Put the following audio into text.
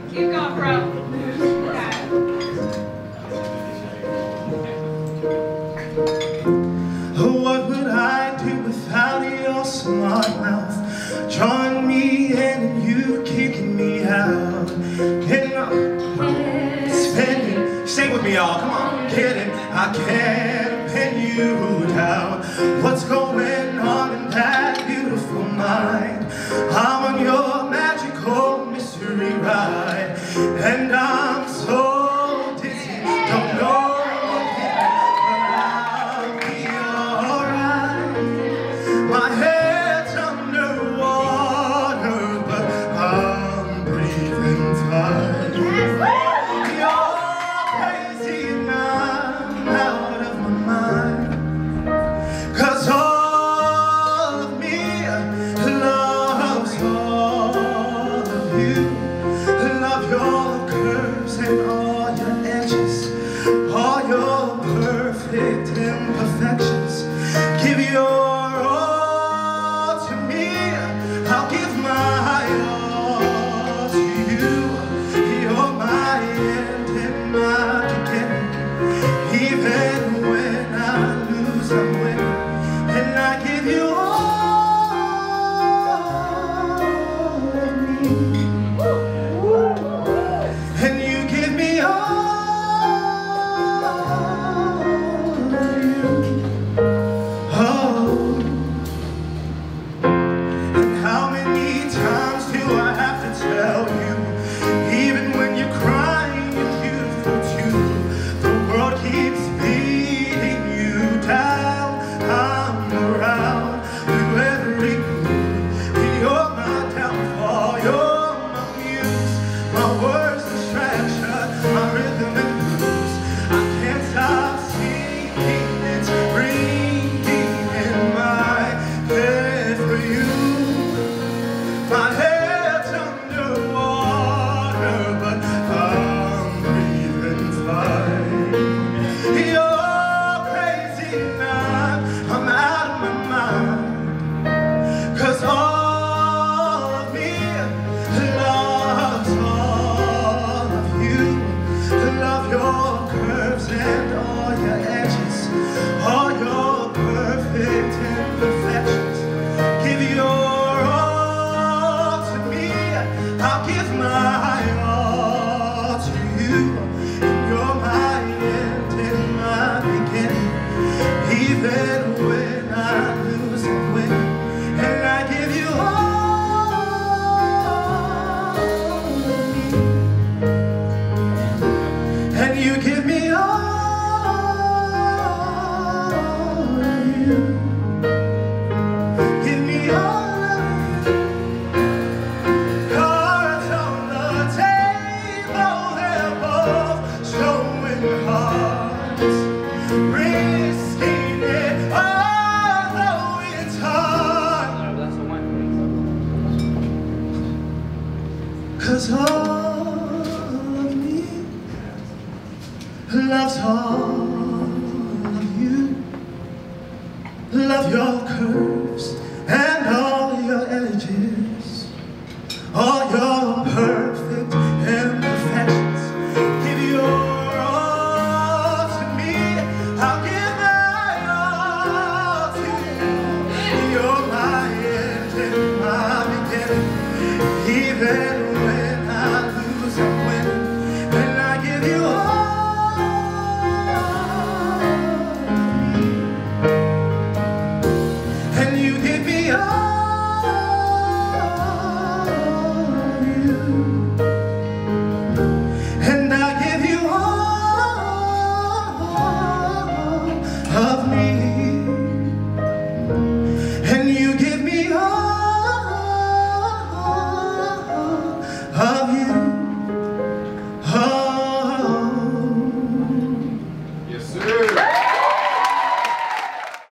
Keep going, bro. What would I do without your smart mouth? Drawing me in and you kicking me out. Getting up, spending. Stay with me, y'all. Come on, kidding. I can't pin you down. What's going on in that beautiful mind? I'm on your magical mystery ride, and I'm so dizzy. Don't know. My head's underwater, but I'm breathing fine. You're crazy and I'm out of my mind. 'Cause all of me loves all of you. Love your curves and all your edges, all your perfect imperfections. Give your I'll give my all to you. You're my end and my beginning. Even when I lose, I'm winning. And I give you all of me. And you give me all of you. Oh. How many times do I have to tell you? Even when you're crying, you're beautiful too. The world keeps beating you down. I'm around through every mood. You're my downfall, you're my muse, my worst distraction, my rhythm and blues. I can't stop singing, it's ringing in my head for you. My head's underwater, but I'm breathing fine. You're crazy now, I'm out of my mind. 'Cause all of me loves all of you. Love your curves and all your edges, all your perfect imperfections. Give your I'll give my all to you. You're my end and my beginning. Even when I lose and win, and I give you all of me, and you give me all of you. Give me all. Risking it, although it's hard. 'Cause all of me loves all of you. Love your curves and all your edges, all your perfect imperfections. Give your I'll give my all to you. You're my end and my beginning. Even when I lose, I'm winning. And I give you all of me. And you give me all.